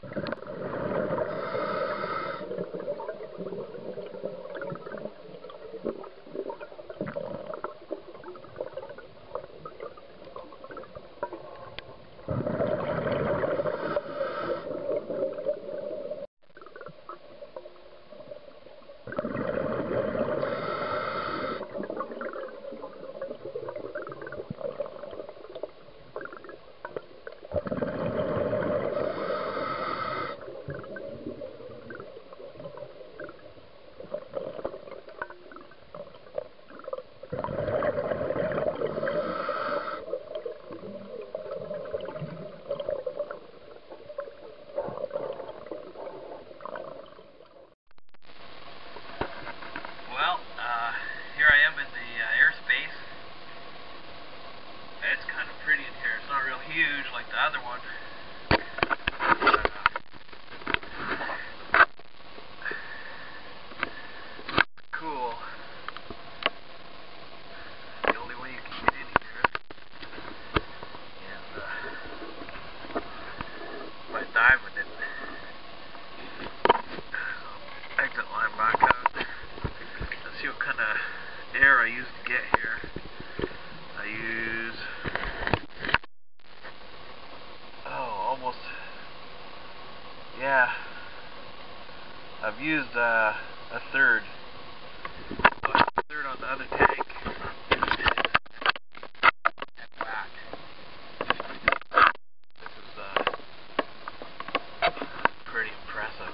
Well, here I am in the airspace. It's kind of pretty in here. It's not real huge like the other one. But, cool. The only way you can get in here is by diving it. So, exit line back out. Let's see what kind of air I use to get here. I use almost, yeah, I've used a third on the other tank and back. This is pretty impressive.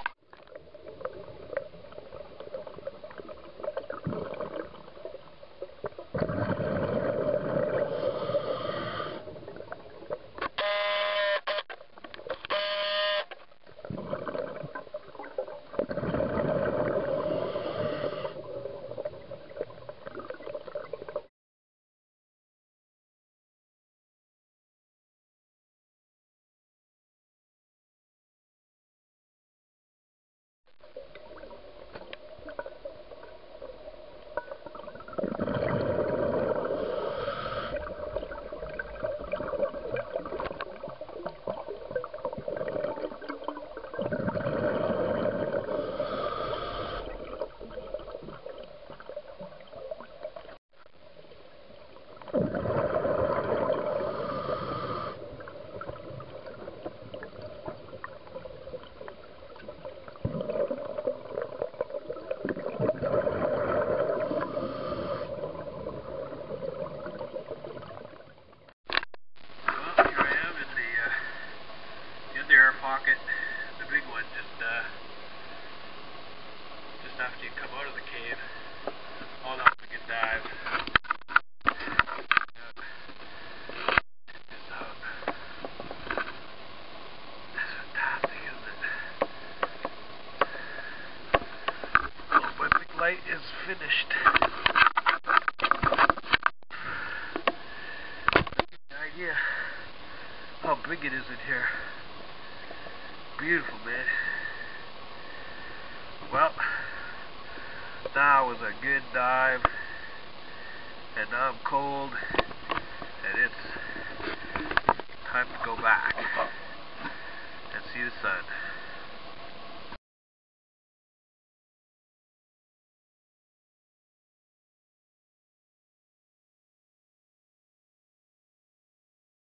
Pocket, the big one, just after you come out of the cave. Oh, that was a good dive. That's fantastic, isn't it? Oh, my big light is finished. No idea how big it is in here. Beautiful, man. Well, that was a good dive, and now I'm cold, and it's time to go back and see the sun.